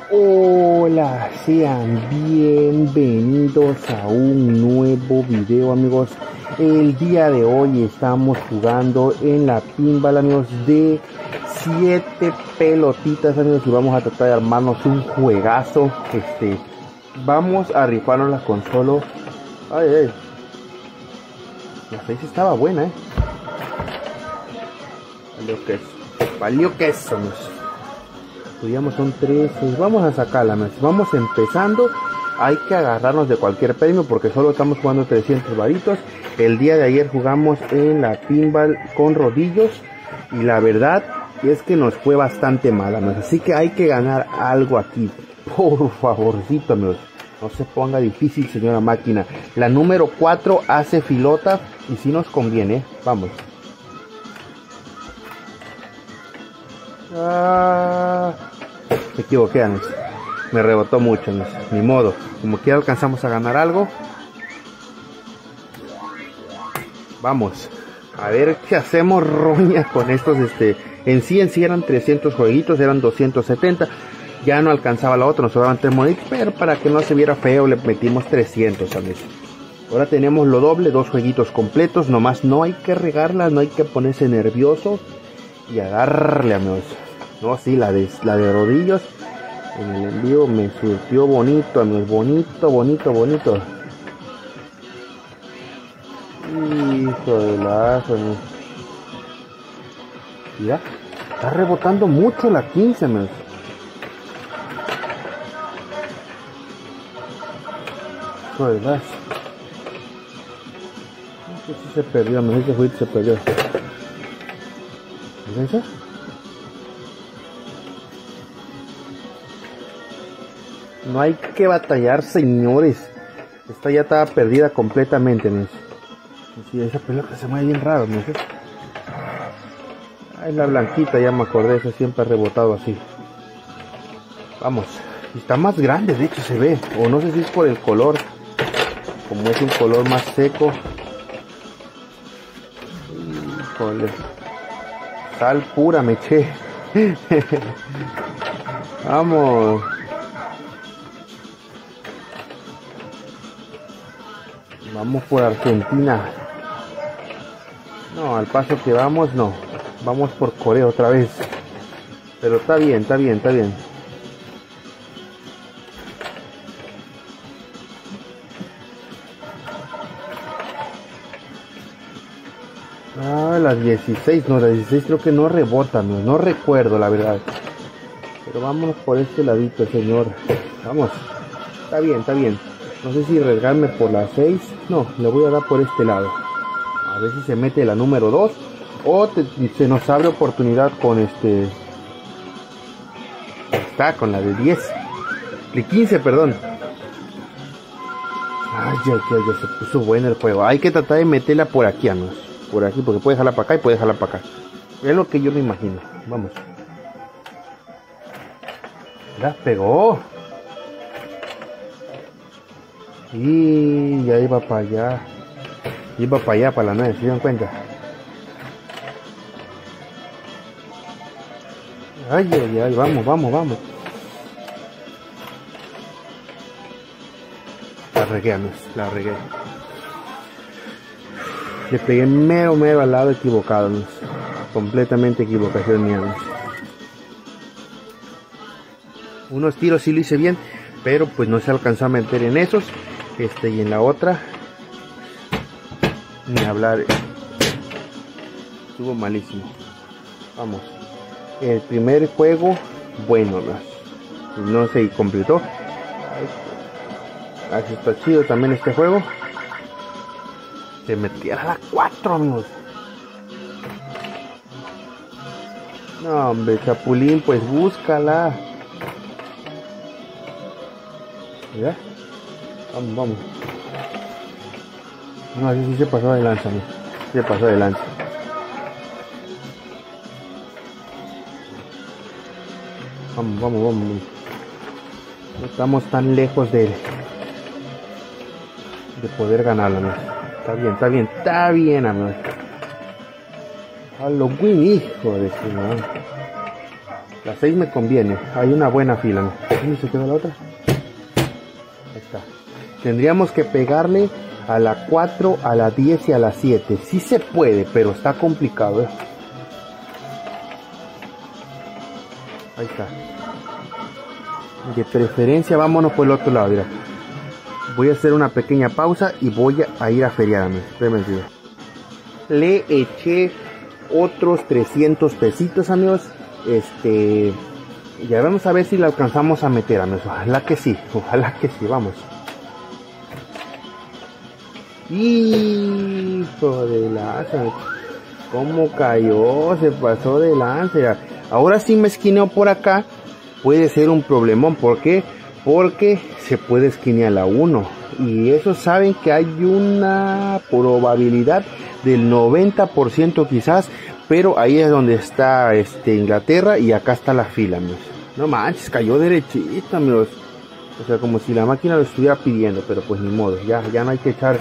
Hola, sean bienvenidos a un nuevo video, amigos. El día de hoy estamos jugando en la pinball, amigos, de 7 pelotitas, amigos, y vamos a tratar de armarnos un juegazo. Vamos a rifarnos la consola. Ay, la 6 estaba buena, valió que eso, amigos. Estudiamos, son 13. Vamos a sacarla, vamos empezando. Hay que agarrarnos de cualquier premio porque solo estamos jugando 300 varitos. El día de ayer jugamos en la pinball con rodillos y la verdad es que nos fue bastante mal, amigos. Así que hay que ganar algo aquí, por favorcito, amigos. No se ponga difícil, señora máquina. La número 4 hace filota y si nos conviene. Vamos. Me equivoqué, amigos. Me rebotó mucho, amigos. Ni modo. Como quiera alcanzamos a ganar algo. Vamos. A ver qué hacemos, roña, con estos. En sí eran 300 jueguitos. Eran 270. Ya no alcanzaba la otra. Nos sobraban 3 moneditas. Pero para que no se viera feo le metimos 300, amigos. Ahora tenemos lo doble. 2 jueguitos completos. Nomás no hay que regarla. No hay que ponerse nervioso. Y a darle, amigos. No, sí, la de rodillos en el envío me surtió bonito, amigos. Bonito. Hijo de la asa, amigos. Ya, está rebotando mucho la 15, amigos. Hijo de la asa. No sé si se perdió, amigos. Ese juguete se perdió. ¿Miren eso? No hay que batallar, señores. Esta ya estaba perdida completamente, ¿no? Sí, esa pelota se mueve bien raro, ¿no? Ay, la blanquita, ya me acordé, esa siempre ha rebotado así. Vamos. Está más grande, de hecho se ve. O no sé si es por el color. Como es un color más seco. Híjole. Sal pura me eché. Vamos. Vamos por Argentina. No, al paso que vamos, no. Vamos por Corea otra vez. Pero está bien. Ah, las 16, no, las 16 creo que no rebotan, no recuerdo la verdad. Pero vámonos por este ladito, señor. Vamos. Está bien. No sé si arriesgarme por la 6. No, le voy a dar por este lado. A ver si se mete la número 2. O se nos abre oportunidad con Está con la de 10. De 15, perdón. Ay, ya se puso bueno el juego. Hay que tratar de meterla por aquí, amigos. Por aquí, porque puede jalar para acá y puede jalar para acá. Es lo que yo me imagino. Vamos. La pegó. Y ya iba para allá. Para la 9, ¿se dieron cuenta? Ay, vamos. La regué. Le pegué mero al lado equivocado, amigos. Completamente equivocación mía, amigos. Unos tiros sí lo hice bien, pero pues no se alcanzó a meter en esos. Y en la otra ni hablar, estuvo malísimo. Vamos, el primer juego bueno, no se completó. Así está chido también este juego. Se metía a la 4, amigos. No, hombre, Chapulín, pues búscala. ¿Ya? Vamos. No, así sí se pasó de lanza, ¿no? Se pasó de lanza. Vamos. No estamos tan lejos de poder ganarla, ¿no? Está bien, amigos. Halloween, hijo de su madre. La 6 me conviene. Hay una buena fila, ¿no? ¿Dónde se quedó la otra? Ahí está. Tendríamos que pegarle a la 4, a la 10 y a la 7. Sí se puede, pero está complicado, ¿eh? Ahí está. De preferencia vámonos por el otro lado, mira. Voy a hacer una pequeña pausa y voy a ir a feriarme. Le eché otros 300 pesitos, amigos. Ya vamos a ver si le alcanzamos a meter, amigos. Ojalá que sí, vamos. Hijo de lanza, cómo cayó, se pasó de lanza. Ahora sí me esquineo por acá, puede ser un problemón. ¿Por qué? Porque se puede esquinear la 1 y eso saben que hay una probabilidad del 90% quizás, pero ahí es donde está Inglaterra y acá está la fila, amigos. No manches, cayó derechito, amigos. O sea, como si la máquina lo estuviera pidiendo, pero pues ni modo, ya no hay que echar.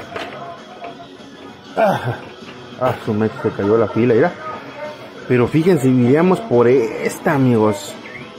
Su mecha, se cayó la fila, mira. Pero fíjense, iríamos por esta, amigos.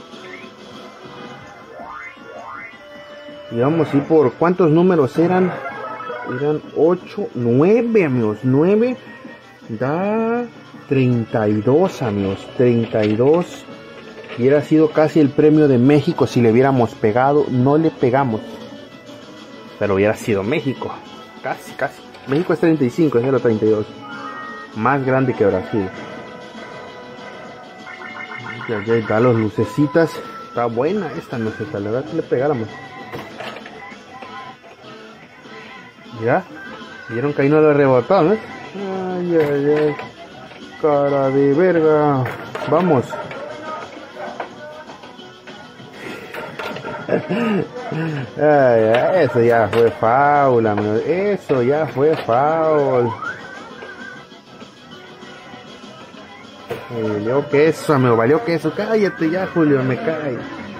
Y vamos a ir por cuántos números eran. Eran 8, 9, amigos. 9 da 32, amigos. 32. Hubiera sido casi el premio de México si le hubiéramos pegado. No le pegamos, pero hubiera sido México. Casi. México es 35, es 32. Más grande que Brasil. Ya da los lucecitas. Está buena esta lucecita. La verdad que le pegáramos. Ya. Vieron que ahí no lo rebotó, ¿no? Ay. Cara de verga. Vamos. Eso ya fue foul, amigo. Eso ya fue foul. Valió queso, amigo. Valió queso. Cállate ya, Julio. Me cae.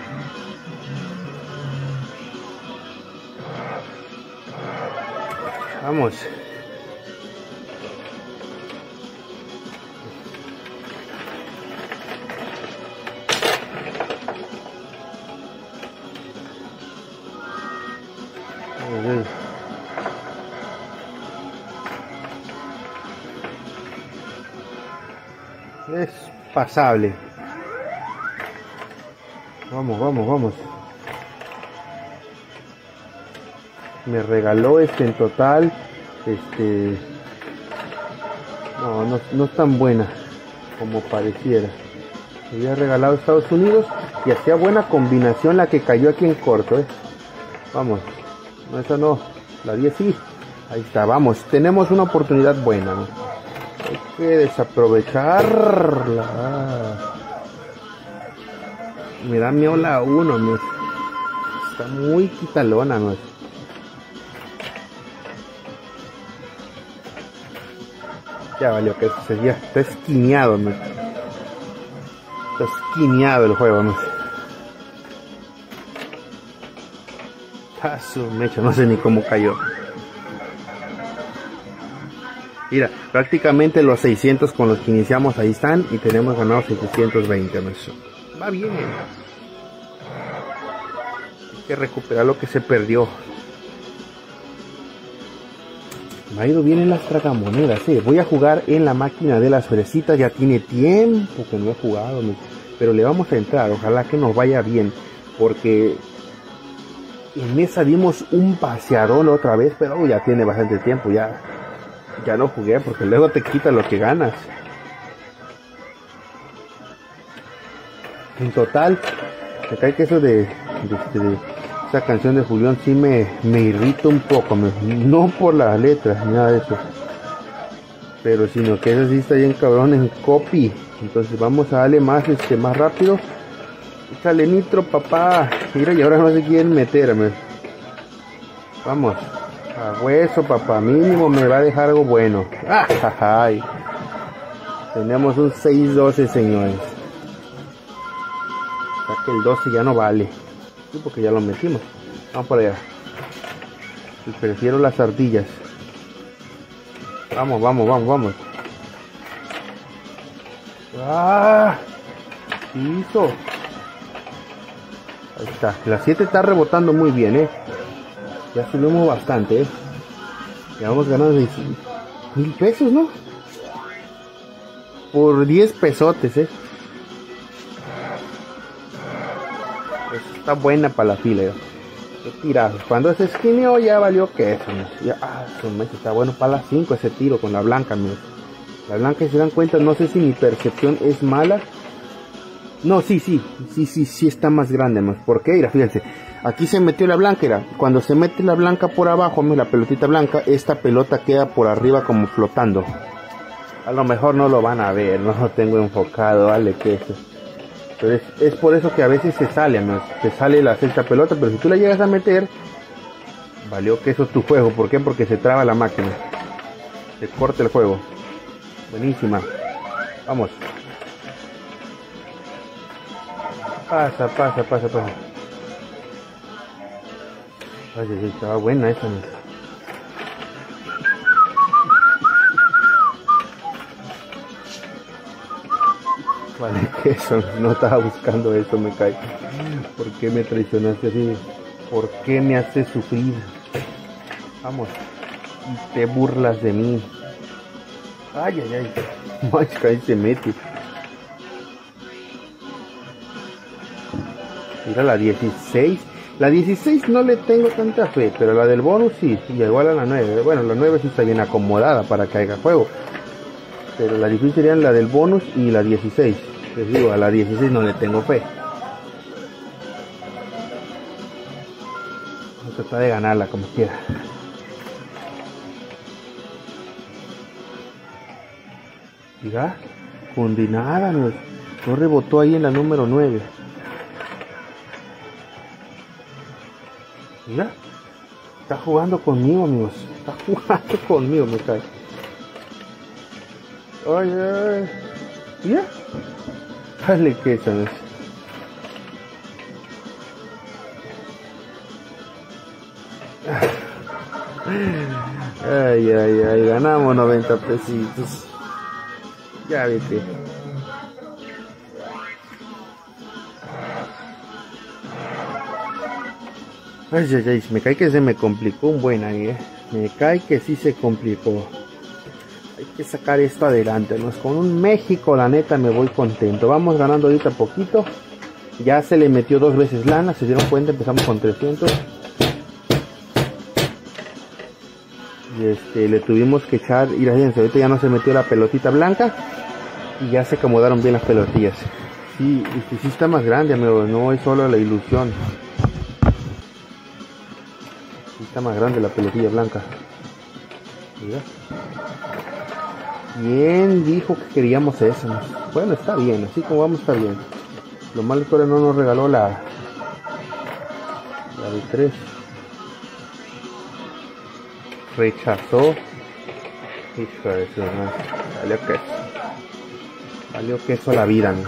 Vamos. Es pasable. Vamos. Me regaló en total. No es tan buena como pareciera. Me había regalado Estados Unidos y hacía buena combinación la que cayó aquí en corto, Vamos. No, esa no. La 10 sí. Ahí está, vamos. Tenemos una oportunidad buena, ¿no? Hay que desaprovecharla. Me da miedo la 1, ¿no? Está muy quitalona, ¿no? Ya valió que eso ya está esquineado, ¿no? Está esquineado el juego, ¿no? Su mecha, no sé ni cómo cayó. Mira, prácticamente los 600 con los que iniciamos ahí están y tenemos ganado 720, ¿no? Va bien. Hay que recuperar lo que se perdió. Me ha ido bien en las tragamonedas, Voy a jugar en la máquina de las fresitas. Ya tiene tiempo que no he jugado, pero le vamos a entrar. Ojalá que nos vaya bien, porque en esa dimos un paseador otra vez, pero ya tiene bastante tiempo. Ya no jugué porque luego te quita lo que ganas. En total, me cae que eso de esa canción de Julián sí me irrita un poco, no por las letras ni nada de eso, pero sino que eso sí está bien cabrón en copy. Entonces vamos a darle más más rápido. Échale nitro, papá. Mira, y ahora no se quieren meterme. Vamos a hueso, papá. Mínimo me va a dejar algo bueno. ¡Ay! Tenemos un 6-12, señores. O sea que el 12 ya no vale. Sí, porque ya lo metimos. Vamos por allá. Y prefiero las ardillas. Vamos. ¡Ah! Hizo. Ahí está. La 7 está rebotando muy bien, Ya subimos bastante, Ya vamos ganando 1000 pesos, ¿no? Por 10 pesotes, Está buena para la fila, Qué tirazo. Cuando se esquineó ya valió que eso, ya, está bueno para las 5 ese tiro con la blanca, La blanca, si se dan cuenta, no sé si mi percepción es mala. No, sí está más grande, ¿Por qué? Mira, fíjense. Aquí se metió la blanca, Cuando se mete la blanca por abajo, la pelotita blanca, esta pelota queda por arriba como flotando. A lo mejor no lo van a ver, no lo tengo enfocado, vale que eso. Pero es por eso que a veces se sale, Se sale la sexta pelota, pero si tú la llegas a meter, valió que eso es tu juego. ¿Por qué? Porque se traba la máquina. Se corta el juego. Buenísima. Vamos. Pasa. Ay, estaba buena esa, Vale, que eso, no estaba buscando eso, me cae. ¿Por qué me traicionaste así? ¿Por qué me haces sufrir? Vamos. Y te burlas de mí. Ay. Macha, ahí se mete. Mira la 16. La 16 no le tengo tanta fe, pero la del bonus sí, y igual a la 9. Bueno, la 9 sí está bien acomodada para que haya juego. Pero la difícil serían la del bonus y la 16. Les digo, a la 16 no le tengo fe. Voy a tratar de ganarla como quiera. Mira, condenada, no rebotó ahí en la número 9. Mira, está jugando conmigo, amigos. Está jugando conmigo, me cae. Ay. Mira. Dale que eso no es. Ay, ganamos 90 pesitos. Ya viste. Ay, me cae que se me complicó un buen ahí, Me cae que sí se complicó. Hay que sacar esto adelante, Con un México, la neta, me voy contento. Vamos ganando ahorita poquito. Ya se le metió 2 veces lana, se dieron cuenta, empezamos con 300. Y le tuvimos que echar, y fíjense, ahorita ya no se metió la pelotita blanca. Y ya se acomodaron bien las pelotillas. Sí, sí está más grande, amigo, no es solo la ilusión. Sí está más grande la pelotilla blanca. Mira. Bien, dijo que queríamos eso. Bueno, está bien, así como vamos está bien. Lo malo es que ahora no nos regaló la de 3. Rechazó. Hijo de su madre. Valió queso la vida, ¿no?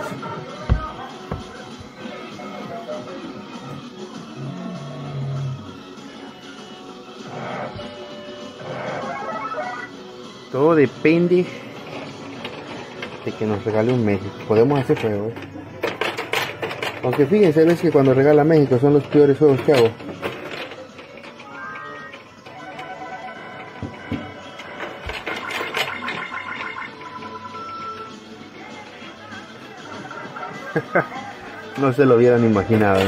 Todo depende de que nos regale un México. Podemos hacer juegos. Aunque fíjense, ves que cuando regala México son los peores juegos que hago. No se lo hubieran imaginado.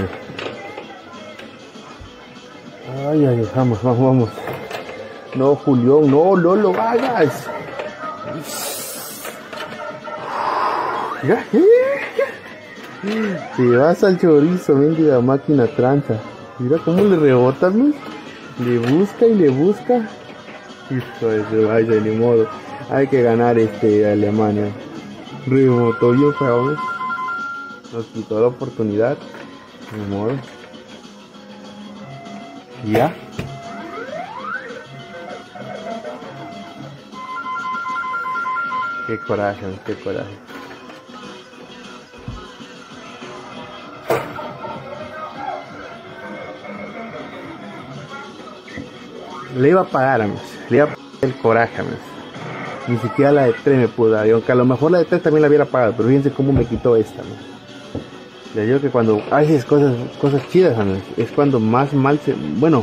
Ay, vamos. No, Julián, no lo hagas. Te vas al chorizo, mendiga máquina tranza. Mira cómo le rebota, ¿no? Le busca y le busca. Hijo de su vaya, ni modo. Hay que ganar Alemania. Rebotó bien feo, ¿no? Nos quitó la oportunidad. Ni modo. ¿Ya? Qué coraje, qué coraje. Le iba a pagar, amigos. Le iba a pagar el coraje, amigos. Ni siquiera la de 3 me pudo dar. Y aunque a lo mejor la de 3 también la hubiera pagado. Pero fíjense cómo me quitó esta, amigos. Les digo que cuando haces cosas chidas, amigos, es cuando más mal bueno,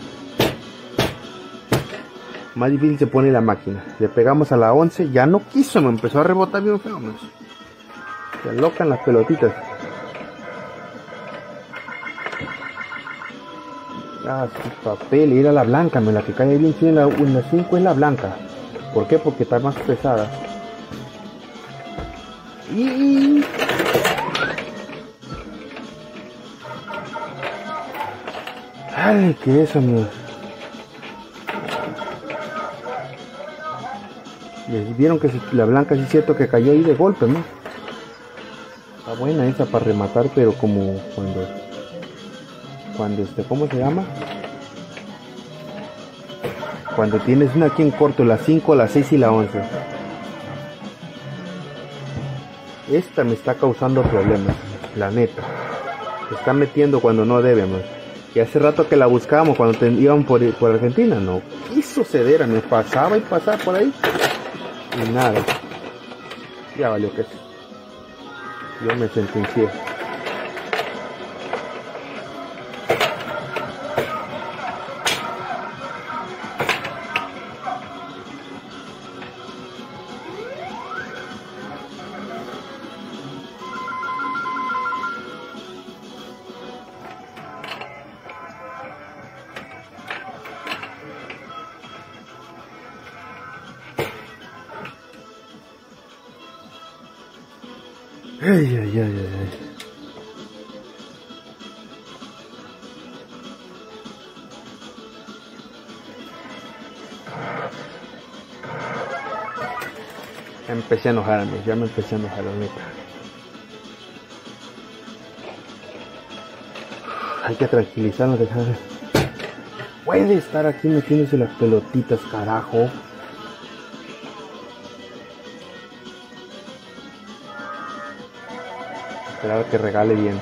más difícil se pone la máquina. Le pegamos a la 11, ya no quiso, me empezó a rebotar bien feo, amigos. Se alocan las pelotitas. Ah, sí, papel, ir a la blanca, la que cae bien chida en la 5 es la blanca. ¿Por qué? Porque está más pesada. Y ay, ¿qué es eso, amigos? Vieron que la blanca sí es cierto que cayó ahí de golpe, ¿no? Está buena esa para rematar, pero como cuando ¿cómo se llama? Cuando tienes una aquí en corto, la 5, la 6 y la 11. Esta me está causando problemas, la neta. Se está metiendo cuando no debemos. Y hace rato que la buscábamos cuando iban por Argentina, no quiso ceder, me pasaba y pasaba por ahí. Y nada. Ya valió que yo me sentencié. Ay, ay, ay, ay. Empecé a enojarme, ya me empecé a enojar, la neta. Hay que tranquilizarnos, dejar. Puede estar aquí metiéndose las pelotitas, carajo. Esperar a que regale bien.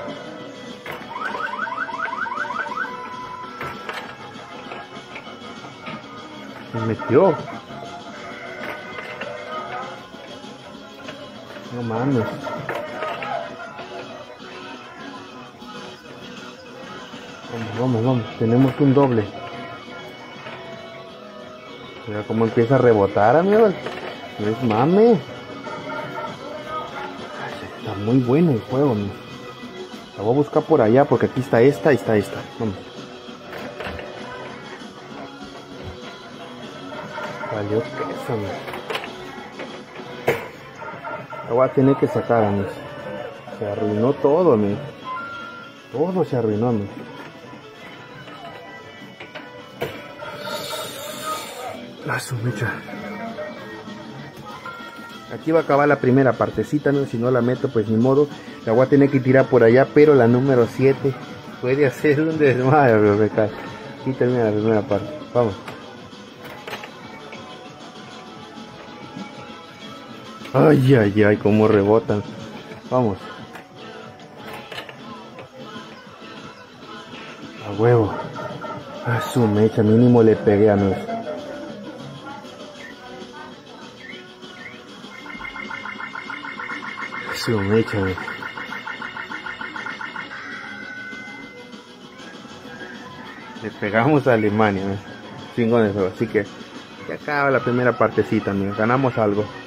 Se metió. No mames. Vamos. Tenemos un doble. Mira cómo empieza a rebotar, amigos. No es mame. Está muy bueno el juego, amigo. La voy a buscar por allá porque aquí está esta y está esta. Vamos. Valió queso, amigo. La voy a tener que sacar, amigos. Se arruinó todo, amigo. Todo se arruinó, amigo. La sumecha. Aquí va a acabar la primera partecita, ¿no? Si no la meto, pues ni modo. La voy a tener que tirar por allá, pero la número 7 puede hacer un desmadre, pero me cae. Aquí termina la primera parte. Vamos. Ay, ay, ay, cómo rebotan. Vamos. A huevo. A su mecha, mínimo le pegué a nosotros. Su mecha, güey. Le pegamos a Alemania, ¿no? Chingones, así que ya acaba la primera partecita, amigo. Ganamos algo.